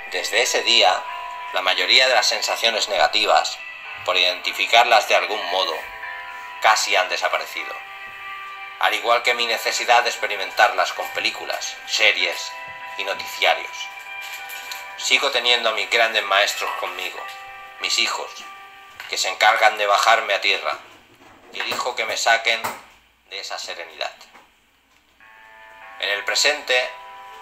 Desde ese día, la mayoría de las sensaciones negativas, por identificarlas de algún modo, casi han desaparecido. Al igual que mi necesidad de experimentarlas con películas, series y noticiarios. Sigo teniendo a mis grandes maestros conmigo, mis hijos, que se encargan de bajarme a tierra, y elijo que me saquen de esa serenidad. En el presente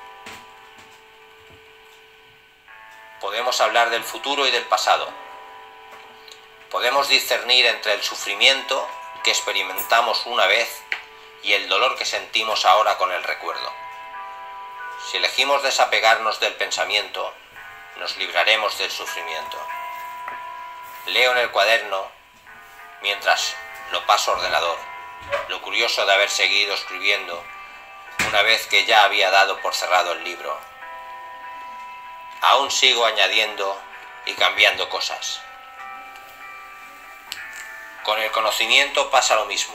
podemos hablar del futuro y del pasado. Podemos discernir entre el sufrimiento que experimentamos una vez y el dolor que sentimos ahora con el recuerdo. Si elegimos desapegarnos del pensamiento, nos libraremos del sufrimiento. Leo en el cuaderno, mientras lo paso a ordenador, lo curioso de haber seguido escribiendo una vez que ya había dado por cerrado el libro. Aún sigo añadiendo y cambiando cosas. Con el conocimiento pasa lo mismo.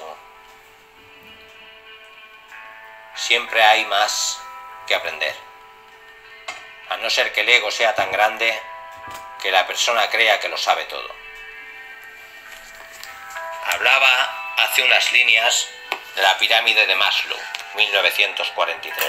Siempre hay más que aprender. A no ser que el ego sea tan grande que la persona crea que lo sabe todo. Hablaba hace unas líneas de la pirámide de Maslow, 1943.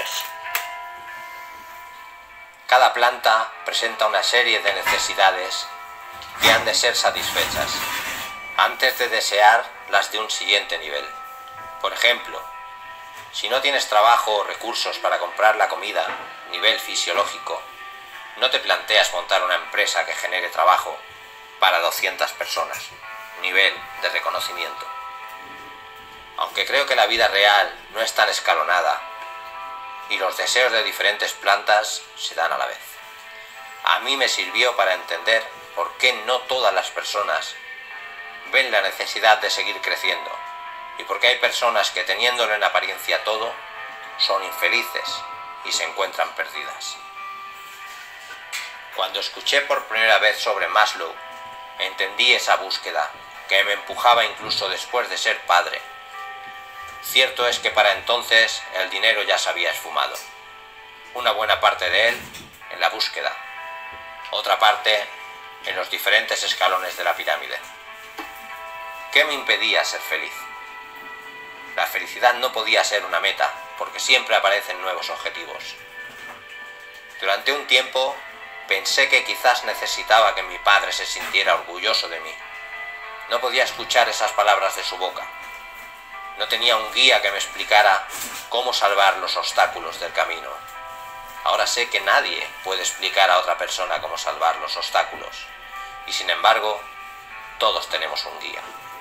Cada planta presenta una serie de necesidades que han de ser satisfechas antes de desear las de un siguiente nivel. Por ejemplo, si no tienes trabajo o recursos para comprar la comida, nivel fisiológico, no te planteas montar una empresa que genere trabajo para 200 personas, nivel de reconocimiento. Aunque creo que la vida real no es tan escalonada y los deseos de diferentes plantas se dan a la vez. A mí me sirvió para entender por qué no todas las personas ven la necesidad de seguir creciendo y por qué hay personas que, teniéndolo en apariencia todo, son infelices y se encuentran perdidas. Cuando escuché por primera vez sobre Maslow, entendí esa búsqueda que me empujaba incluso después de ser padre. Cierto es que para entonces el dinero ya se había esfumado. Una buena parte de él en la búsqueda, otra parte en los diferentes escalones de la pirámide. ¿Qué me impedía ser feliz? La felicidad no podía ser una meta, porque siempre aparecen nuevos objetivos. Durante un tiempo pensé que quizás necesitaba que mi padre se sintiera orgulloso de mí. No podía escuchar esas palabras de su boca. No tenía un guía que me explicara cómo salvar los obstáculos del camino. Ahora sé que nadie puede explicar a otra persona cómo salvar los obstáculos. Y sin embargo, todos tenemos un guía.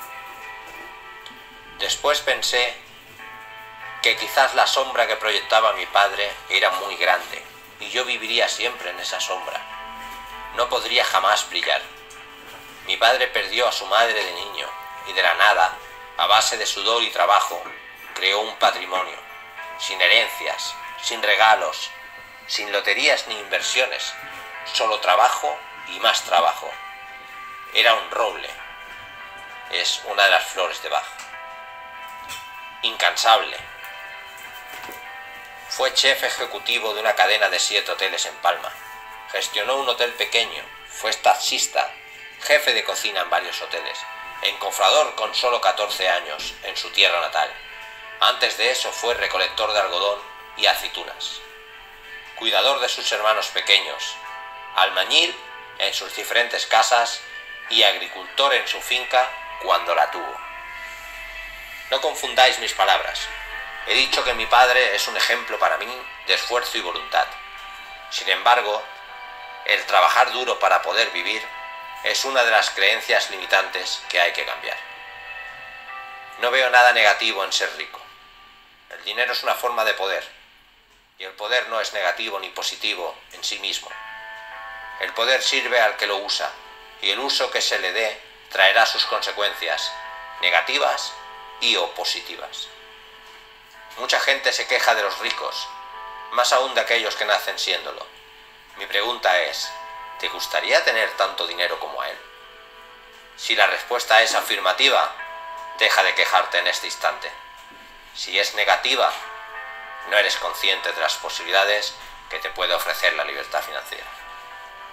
Después pensé que quizás la sombra que proyectaba mi padre era muy grande y yo viviría siempre en esa sombra. No podría jamás brillar. Mi padre perdió a su madre de niño y de la nada, a base de sudor y trabajo, creó un patrimonio, sin herencias, sin regalos, sin loterías ni inversiones, solo trabajo y más trabajo. Era un roble. Es una de las flores de Bach. Incansable. Fue chef ejecutivo de una cadena de 7 hoteles en Palma. Gestionó un hotel pequeño, fue taxista, jefe de cocina en varios hoteles, encofrador con solo 14 años en su tierra natal. Antes de eso fue recolector de algodón y aceitunas, cuidador de sus hermanos pequeños, albañil en sus diferentes casas y agricultor en su finca cuando la tuvo. No confundáis mis palabras. He dicho que mi padre es un ejemplo para mí de esfuerzo y voluntad. Sin embargo, el trabajar duro para poder vivir es una de las creencias limitantes que hay que cambiar. No veo nada negativo en ser rico. El dinero es una forma de poder, y el poder no es negativo ni positivo en sí mismo. El poder sirve al que lo usa, y el uso que se le dé traerá sus consecuencias, negativas y o positivas. Mucha gente se queja de los ricos, más aún de aquellos que nacen siéndolo. Mi pregunta es, ¿te gustaría tener tanto dinero como a él? Si la respuesta es afirmativa, deja de quejarte en este instante. Si es negativa, no eres consciente de las posibilidades que te puede ofrecer la libertad financiera.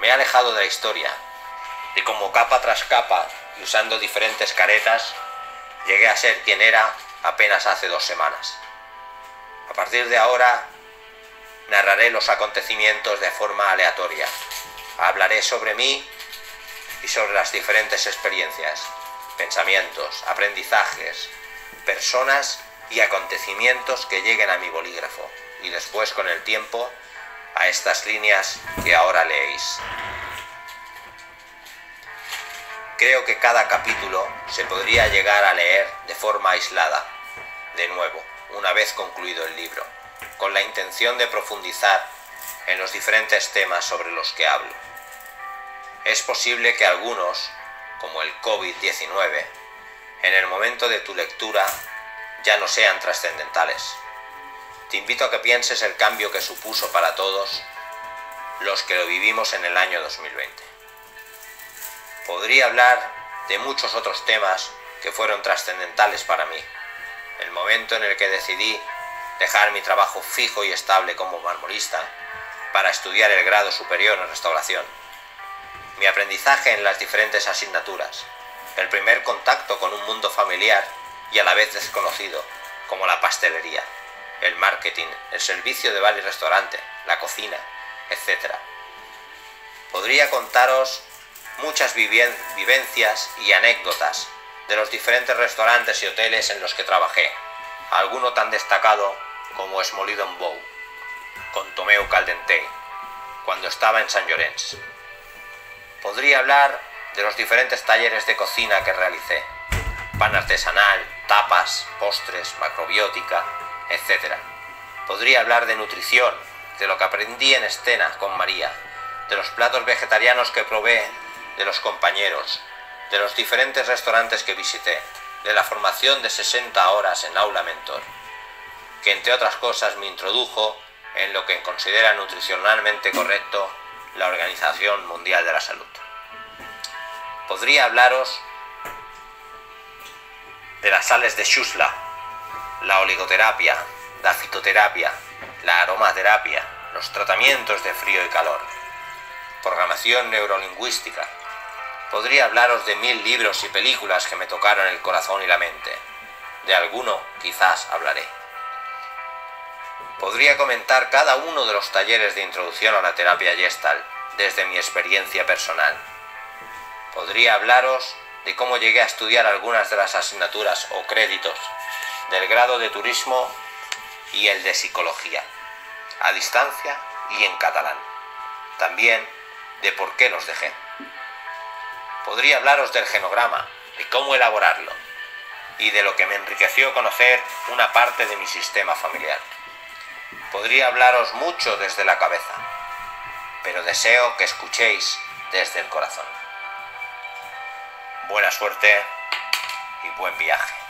Me he alejado de la historia, y como capa tras capa, y usando diferentes caretas, llegué a ser quien era apenas hace 2 semanas. A partir de ahora, narraré los acontecimientos de forma aleatoria. Hablaré sobre mí y sobre las diferentes experiencias, pensamientos, aprendizajes, personas y acontecimientos que lleguen a mi bolígrafo y después, con el tiempo, a estas líneas que ahora leéis. Creo que cada capítulo se podría llegar a leer de forma aislada, de nuevo, una vez concluido el libro, con la intención de profundizar en los diferentes temas sobre los que hablo. Es posible que algunos, como el COVID-19, en el momento de tu lectura ya no sean trascendentales. Te invito a que pienses el cambio que supuso para todos los que lo vivimos en el año 2020. Podría hablar de muchos otros temas que fueron trascendentales para mí. El momento en el que decidí dejar mi trabajo fijo y estable como marmolista para estudiar el grado superior en restauración. Mi aprendizaje en las diferentes asignaturas. El primer contacto con un mundo familiar y a la vez desconocido, como la pastelería, el marketing, el servicio de bar y restaurante, la cocina, etc. Podría contaros muchas vivencias y anécdotas de los diferentes restaurantes y hoteles en los que trabajé, alguno tan destacado como Smolidon Bow, con Tomeu Caldentey, cuando estaba en Sant Llorenç. Podría hablar de los diferentes talleres de cocina que realicé, pan artesanal, tapas, postres, macrobiótica, etc. Podría hablar de nutrición, de lo que aprendí en Escena con María, de los platos vegetarianos que probé, de los compañeros, de los diferentes restaurantes que visité, de la formación de 60 horas en Aula Mentor, que entre otras cosas me introdujo en lo que considera nutricionalmente correcto la Organización Mundial de la Salud. Podría hablaros de las sales de Shusla, la oligoterapia, la fitoterapia, la aromaterapia, los tratamientos de frío y calor, programación neurolingüística. Podría hablaros de 1000 libros y películas que me tocaron el corazón y la mente. De alguno quizás hablaré. Podría comentar cada uno de los talleres de introducción a la terapia Gestalt desde mi experiencia personal. Podría hablaros de cómo llegué a estudiar algunas de las asignaturas o créditos del grado de turismo y el de psicología, a distancia y en catalán. También de por qué los dejé. Podría hablaros del genograma, de cómo elaborarlo, y de lo que me enriqueció conocer una parte de mi sistema familiar. Podría hablaros mucho desde la cabeza, pero deseo que escuchéis desde el corazón. Buena suerte y buen viaje.